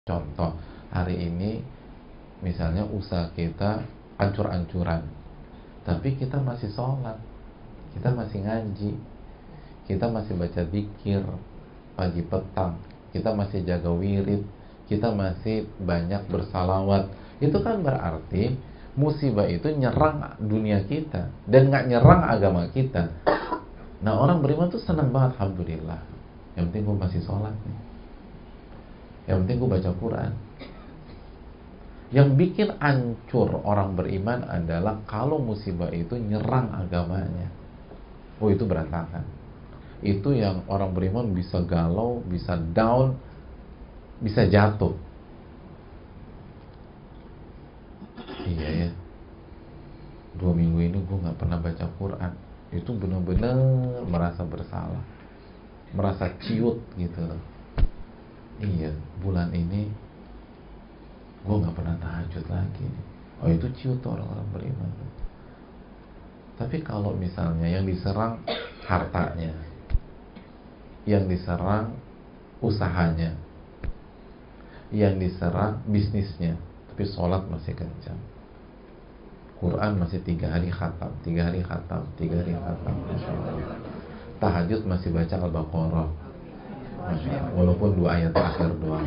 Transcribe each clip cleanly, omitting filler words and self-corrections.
Contoh, hari ini misalnya usaha kita ancur-ancuran, tapi kita masih sholat, kita masih ngaji, kita masih baca zikir pagi petang, kita masih jaga wirid, kita masih banyak bersalawat. Itu kan berarti musibah itu nyerang dunia kita dan nggak nyerang agama kita. Nah, orang beriman tuh senang banget, alhamdulillah. Yang penting gue masih sholat nih. Yang penting gue baca Quran. Yang bikin hancur orang beriman adalah kalau musibah itu nyerang agamanya. Oh, itu berantakan. Itu yang orang beriman bisa galau, bisa down, bisa jatuh. Iya ya, 2 minggu ini gue gak pernah baca Quran. Itu benar-benar merasa bersalah, merasa ciut gitu loh. Iya, bulan ini gue gak pernah tahajud lagi. Oh, itu ciut orang-orang beriman. Tapi kalau misalnya yang diserang hartanya, yang diserang usahanya, yang diserang bisnisnya, tapi sholat masih kencang, Quran masih 3 hari khatam, 3 hari khatam, 3 hari khatam, tahajud masih baca Al-Baqarah, walaupun 2 ayat terakhir doang.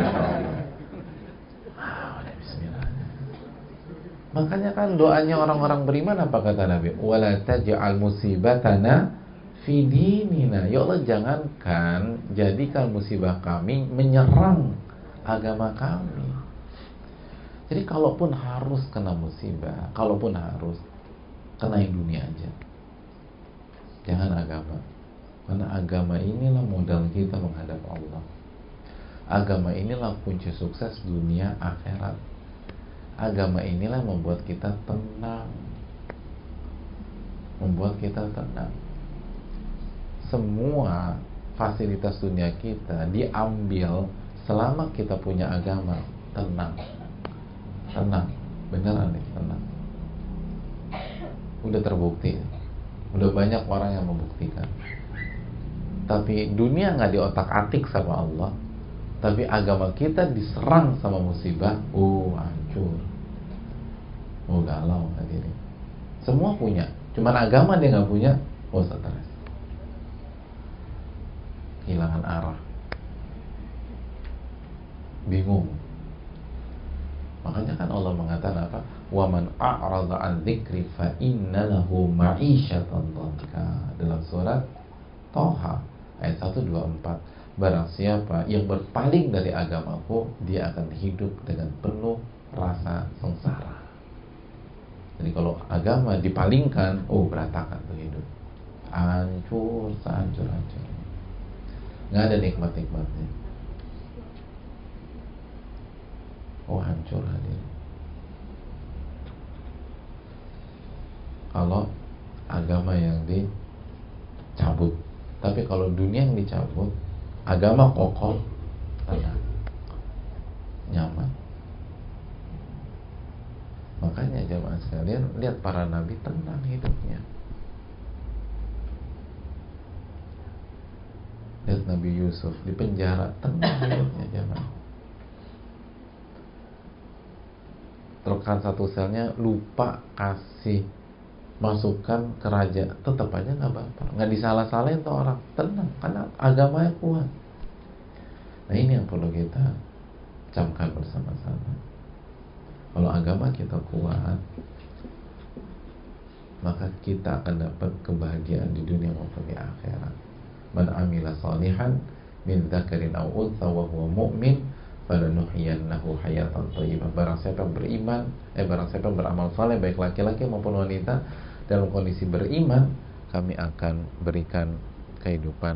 Bismillah. Makanya kan doanya orang-orang beriman apa kata Nabi? Wala taj'al musibatana fi dinina. Ya Allah, jangankan jadikan musibah kami menyerang agama kami. Jadi kalaupun harus kena musibah, kalaupun harus kenain dunia aja, jangan agama. Karena agama inilah modal kita menghadap Allah. Agama inilah kunci sukses dunia akhirat. Agama inilah membuat kita tenang, membuat kita tenang. Semua fasilitas dunia kita diambil selama kita punya agama. Tenang, tenang, beneran nih, tenang. Udah terbukti, udah banyak orang yang membuktikan. Tapi dunia nggak diotak-atik sama Allah, tapi agama kita diserang sama musibah, hancur, galau hadirin. Semua punya, cuman agama dia nggak punya, stres, kehilangan arah, bingung. Makanya kan Allah mengatakan apa? Wa man a'rada an dzikri fa inna lahu ma'isyatan dhanka. Dalam surat Thaha ayat 124. Barang siapa yang berpaling dari agamaku, dia akan hidup dengan penuh rasa sengsara. Jadi kalau agama dipalingkan, berantakan tuh hidup, hancur, hancur. Nggak ada nikmat-nikmatnya. Hancur hadir. Kalau agama yang dicabut. Tapi kalau dunia yang dicabut, agama kokoh, tenang, nyaman. Makanya jemaah sekalian, lihat para nabi tenang hidupnya. Lihat Nabi Yusuf di penjara, tenang hidupnya jemaah. Rekan satu selnya lupa kasih masukan ke raja, tetap aja nggak apa-apa, nggak disalah-salahin tuh orang, tenang, karena agamanya kuat. Nah, ini yang perlu kita camkan bersama-sama. Kalau agama kita kuat, maka kita akan dapat kebahagiaan di dunia maupun di akhirat. Man amila salihan min dzakarin aw untha wa huwa mu'min falanuhyiyannahu hayatan thayyibah. Barang siapa beriman, barang siapa beramal saleh, baik laki-laki maupun wanita, dalam kondisi beriman, kami akan berikan kehidupan.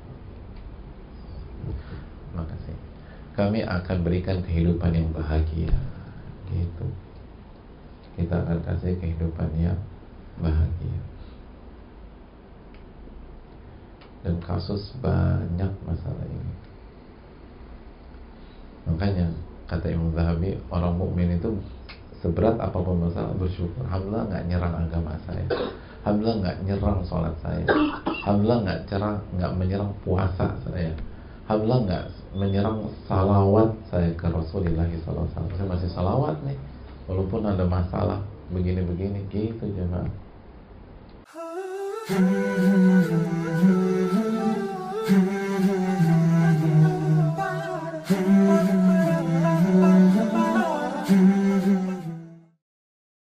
Makasih. Kami akan berikan kehidupan yang bahagia. Gitu. Kita akan kasih kehidupan yang bahagia. Dan kasus banyak masalah ini. Makanya kata Imam Zahabi, orang mukmin itu seberat apapun masalah bersyukur. Alhamdulillah nggak nyerang agama saya. Alhamdulillah nggak nyerang sholat saya. Alhamdulillah nggak menyerang puasa saya. alhamdulillah nggak menyerang salawat saya ke Rasulullah SAW. Saya masih salawat nih, walaupun ada masalah begini-begini gitu jemaah.